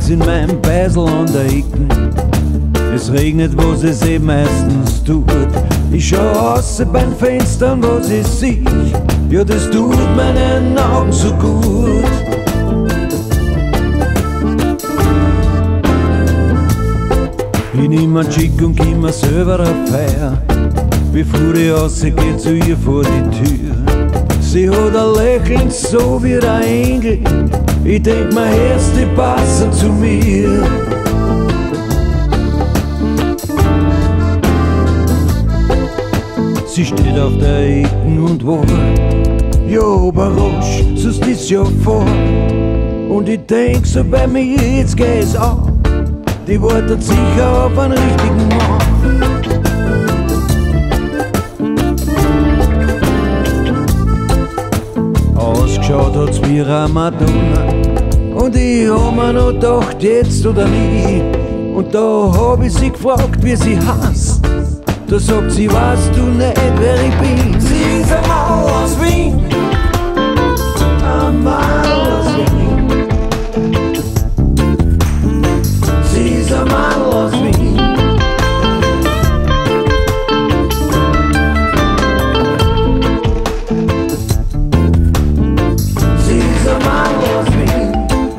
sitz in meinem Beisel an der Ecken. Es regnet, was es eben meistens tut. Ich schau raus beim Fenster und was ich sieh, ja, das tut meinen Augen so gut. Ich nehm einen Chick und gib mir selber eine Feier. Bevor ich rausgeh zu ihr vor die Tür. Sie hat ein Lächeln so wie ein Engel. Ich denk mir, Herz, die passen zu mir. Sie steht auf der Ecken und war ja überrascht, sonst ist ja vor. Und ich denk so bei mir, jetzt geht's auf. Die wartet sicher auf einen richtigen Mann. Ausgeschaut hat's wie eine Madonna. Und ich hab mir noch gedacht, jetzt oder nie. Und da hab ich sie gefragt, wie sie heißt. Da sagt sie, weißt du nicht, wer ich bin? Sie ist ein Madl aus Wien. Ein Madl aus Wien. Sie ist ein Madl aus Wien. Sie ist ein Madl aus Wien.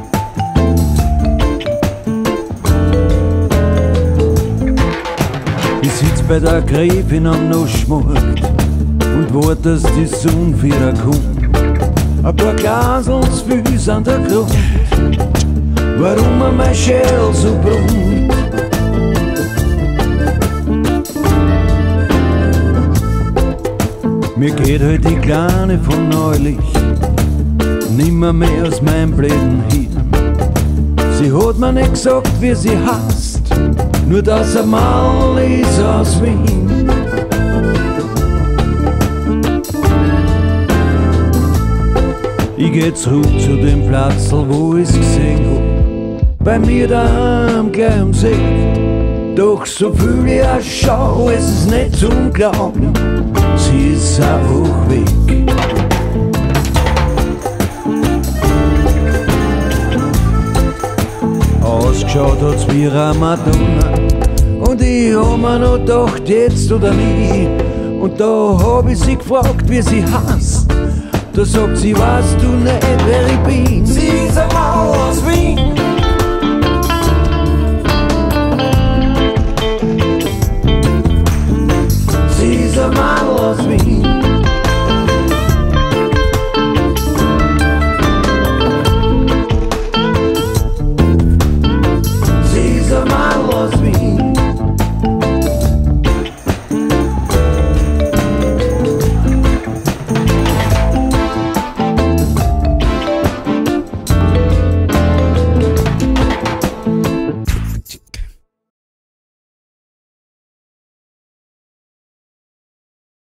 Ich sitz bei der Gräfin am Naschmarkt und wart, dass die Sonne wieder kommt. Ein paar Glaseln zu viel sind der Grund, warum mir mein Schädel so brummt. Mir geht halt die Kleine von neulich nimmer mehr aus meinem bläden Hirn. Sie hat mir nicht gesagt, wie sie heißt, nur dass ein Madl ist aus Wien. Ich geh zurück zu dem Platz, wo ich's gesehen hab, bei mir daheim gleich am See. Doch so fühl ich auch schau, es ist nicht zum Glauben, sie ist einfach weg. Ausgeschaut hat's wie eine Madonna. Und ich hab mir noch gedacht, jetzt oder nie. Und da hab ich sie gefragt, wie sie heißt. Da sagt sie, weißt du nicht, wer ich bin? Sie ist ein Madl